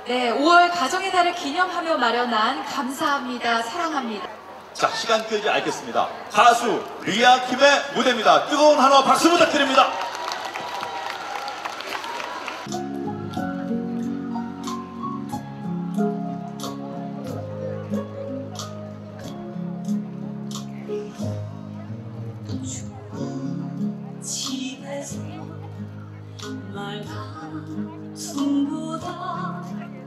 네, 5월 가정의 달을 기념하며 마련한 감사합니다, 사랑합니다. 자, 시간 끌지 않겠습니다. 가수 리아킴의 무대입니다. 뜨거운 한화 박수 부탁드립니다. 집에서 말다툼보다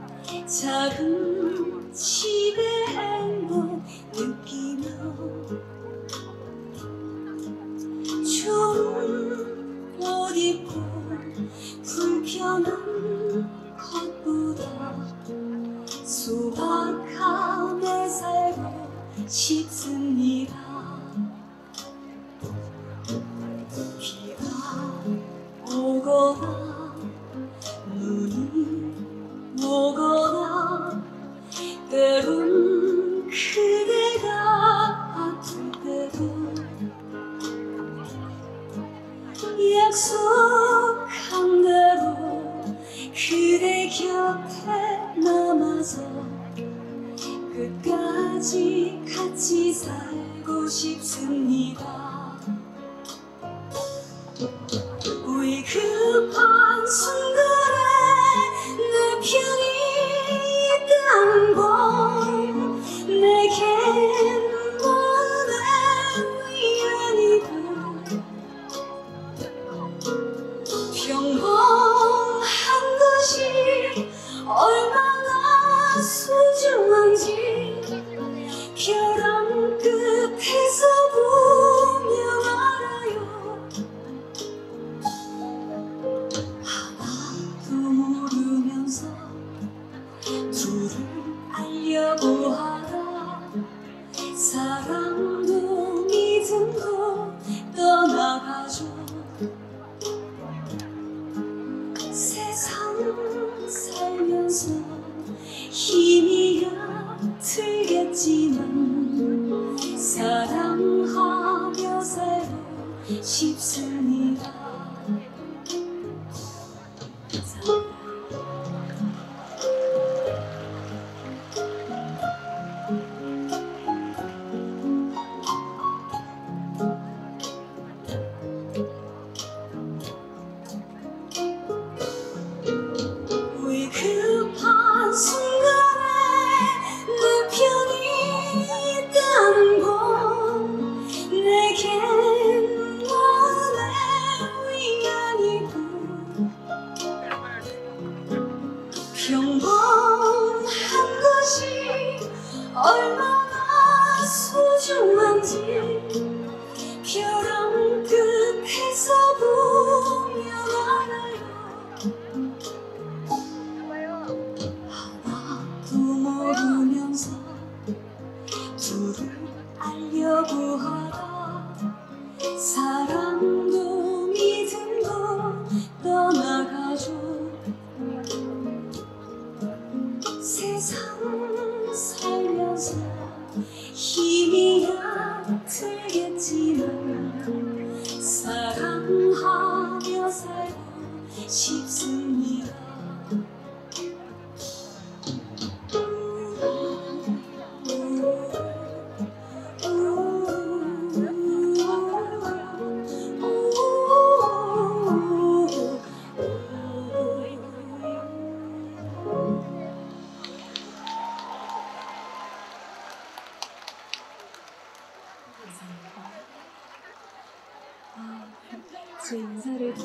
작은 집의 행복 느끼며 좋은 옷 입고 불편한 것보다 소박하게 살고 싶습니다. 비가 오거나 눈이 오거나 때론 그대가 아플 때도 약속한 대로 그대 곁에 남아서 끝까지 같이 살고 싶습니다. 위급한 순간에 내 편이 있다는 건 내겐 너의 위안이고 평범한 것이 얼마나 소중한지 벼랑 끝에서 보면 알아요. 하나도 모르면서 둘을 알려고 하다 사랑도 믿음도 떠나가죠. 세상 살면서 힘이 얕들겠지만 사랑하며 살고 싶습니다. 위급한 순간에 내 편이 있다는 건 내겐 너의 위안이고 평범한 것이 얼마나 소중한지 벼랑 끝에서 보면 알아요. 하나도 모르면서 둘을 알려고 하다 사랑도 믿음도 떠나가죠. 세상 살면서 힘이 얕들겠지만 사랑하며 살고 싶습니다. 제 인사를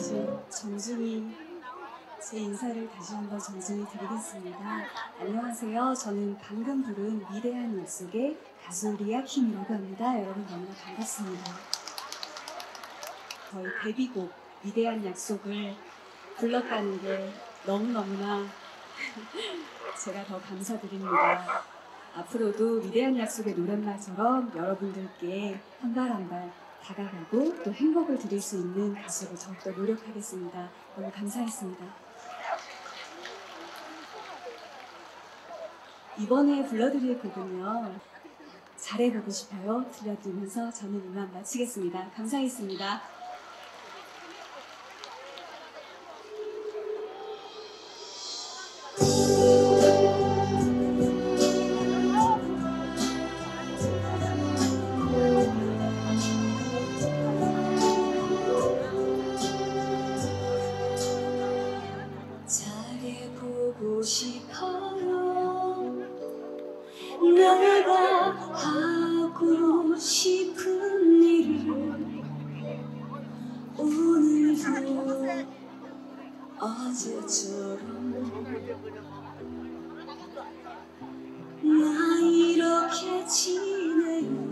다시 한번 정중히 드리겠습니다. 안녕하세요. 저는 방금 부른 위대한 약속의 가수 리아킴이라고 합니다. 여러분 너무나 반갑습니다. 저희 데뷔곡 위대한 약속을 불렀다는 게 너무너무나 제가 더 감사드립니다. 앞으로도 위대한 약속의 노랫말처럼 여러분들께 한 발 한 발 다가가고 또 행복을 드릴 수 있는 가수로 더욱더 노력하겠습니다. 너무 감사했습니다. 이번에 불러드릴 곡은요, 잘해보고 싶어요 들려드리면서 저는 이만 마치겠습니다. 감사했습니다. 하고 싶어요. 내가 하고 싶은 일을 오늘도 어제처럼 나 이렇게 지내요.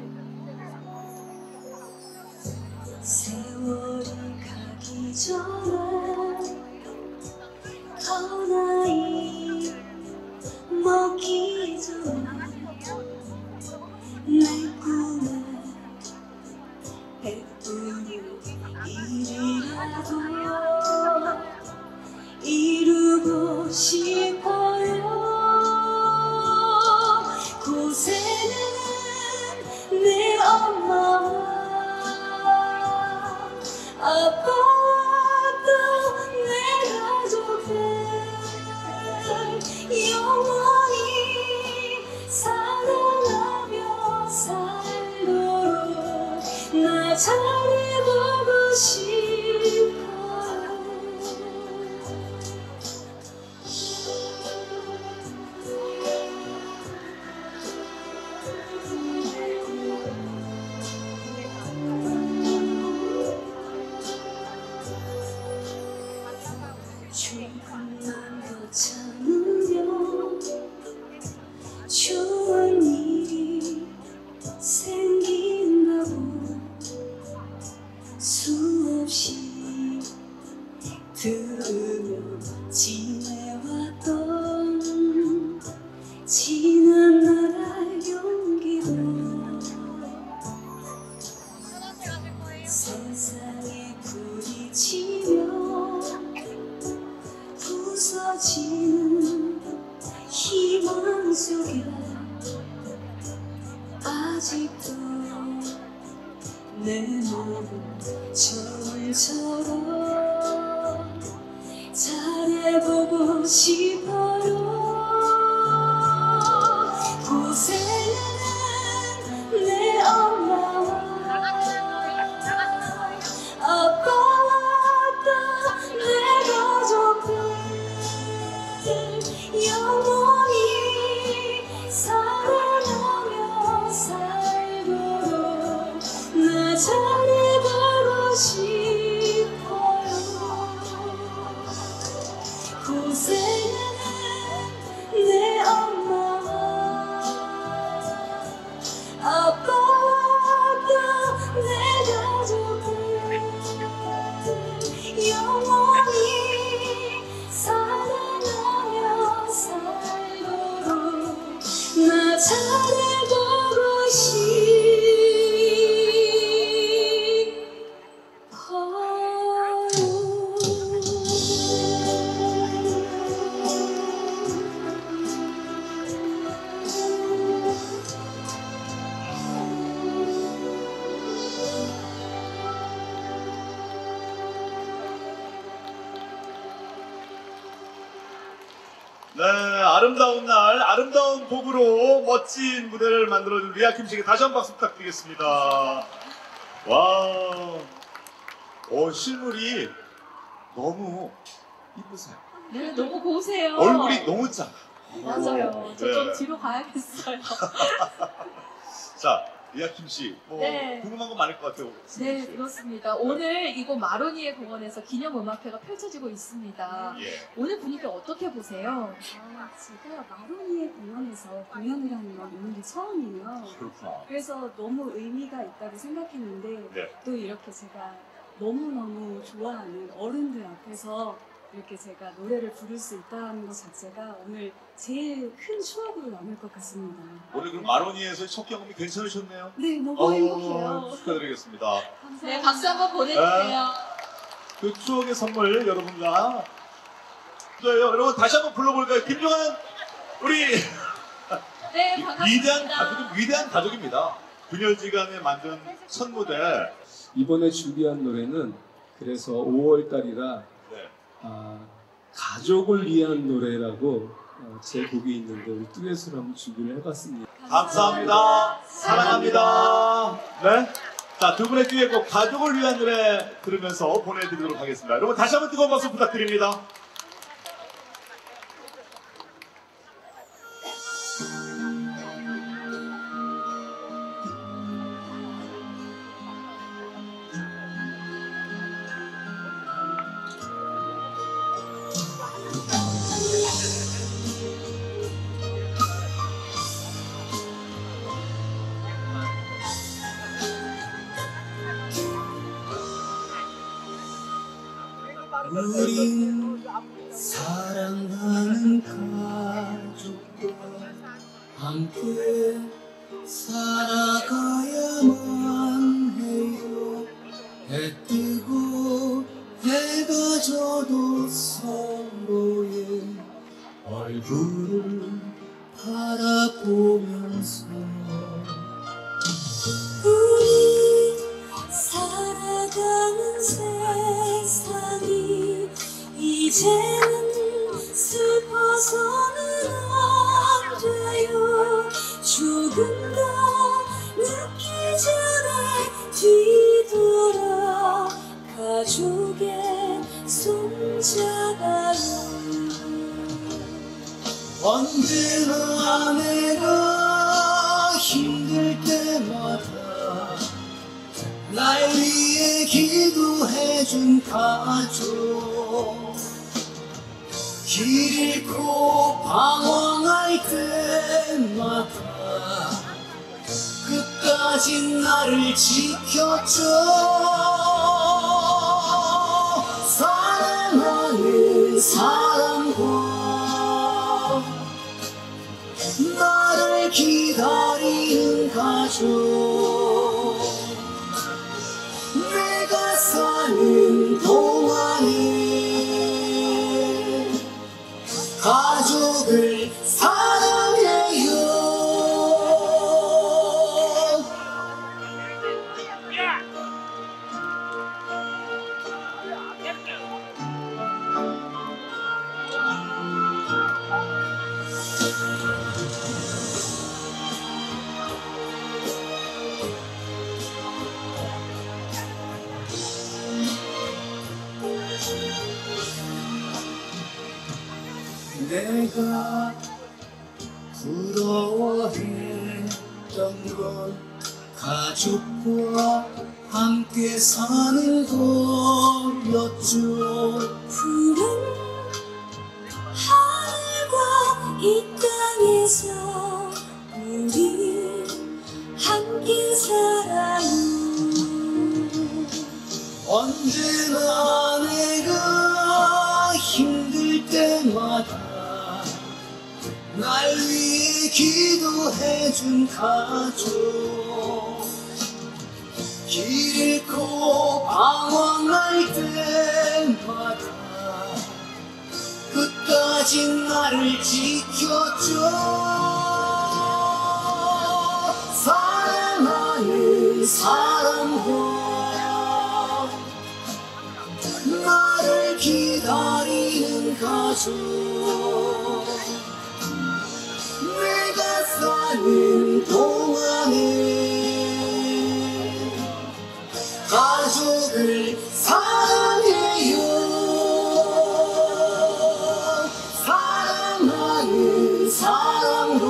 세월이 가기 전에 더 나이 먹기 전에 내 꿈에 베푸는 일이라도 이루고 싶어요. 고생은 내 엄마와 아빠도 내 가족들 영원히 사랑하며 살도록 나 잘해보고 싶어요. 조금만 더 참으면 좋은 일이 생긴다고 수없이 들으며 지내왔던 지난 나라의 용기도 세상에 부딪히며 부서지는 희망 속에 아직도 내 몸은 처음처럼 잘해보고 싶어요. 고생은 내 엄마와 아빠와 내 가족들 영원히 사랑하며 살도록 나 잘해보고 싶어요. 고생은 내 엄마와 아빠와 내 가족들 영원히 사랑하며 살도록 나 잘해보고 싶어요. 네, 아름다운 날, 아름다운 곡으로 멋진 무대를 만들어준 리아킴 씨에게 다시 한 번 박수 부탁드리겠습니다. 와, 실물이 너무 이쁘세요. 네, 너무 고우세요. 얼굴이 너무 작아. 맞아요. 저 좀 네. 뒤로 가야겠어요. 자, 리아킴 씨, 네. 궁금한 거 많을 것 같아요. 네, 그렇습니다. 오늘 이곳 마로니에 공원에서 기념음악회가 펼쳐지고 있습니다. 예. 오늘 분위기 어떻게 보세요? 제가 마로니에 공원에서 공연을 하는 건 오늘이 처음이에요. 그렇구나. 그래서 너무 의미가 있다고 생각했는데 네. 또 이렇게 제가 너무너무 좋아하는 어른들 앞에서 이렇게 제가 노래를 부를 수 있다는 것 자체가 오늘 제일 큰 추억으로 남을 것 같습니다. 오늘 그럼 마로니에서 첫 경험이 괜찮으셨네요? 네, 너무 행복해요. 축하드리겠습니다. 감사합니다. 네, 박수 한번 보내주세요. 그 추억의 선물 여러분과 여러분 다시 한번 불러볼까요? 김종환 우리 네, 위대한 반갑습니다. 가족은 위대한 가족입니다. 분열지간에 만든 첫 무대. 이번에 준비한 노래는 그래서 5월달이라 네. 가족을 위한 노래라고 제 곡이 있는데 우리 듀엣으로 한번 준비를 해봤습니다. 감사합니다. 사랑합니다. 네. 자, 두 분의 듀엣곡 가족을 위한 노래 들으면서 보내드리도록 하겠습니다. 여러분 다시 한번 뜨거운 박수 부탁드립니다. 우린 사랑하는 가족과 함께 살아가야만 해요. 해 뜨고 해가 져도 서로의 얼굴을 바라보면서 우리 살아가는 세상이 이제는 슬퍼서는 안 돼요. 조금 더 늦기 전에 뒤돌아 가족의 손잡아요. 언제나 내가 힘들 때마다 날 위해 기도해준 가족, 길 잃고 방황할 때마다 끝까지 나를 지켰죠. 사랑하는 사람과 나를 기다리는 가족, 내가 사는 동안에 가족을 사랑해요. 내가 부러워했던 건 가족과 함께 사는 거였죠. 푸른 하늘과 이 땅에서 우리 함께 살아요. 언제나 내가 힘들 때마다 날 위해 기도해준 가족, 길 잃고 방황할 때마다 끝까지 나를 지켰죠. 사랑하는 사람과 나를 기다리는 가족, 내가 사는 동안에 가족을 사랑해요. 사랑하는 사람과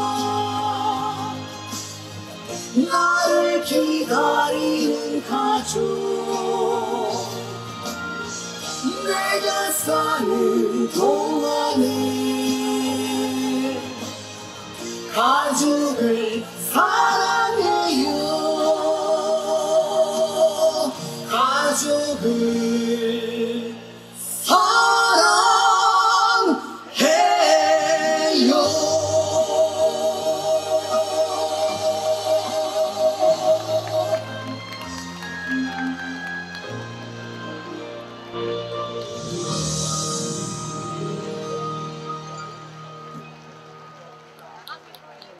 나를 기다리는 가족, 내가 사는 동안에 가족을 사랑해요. 가족을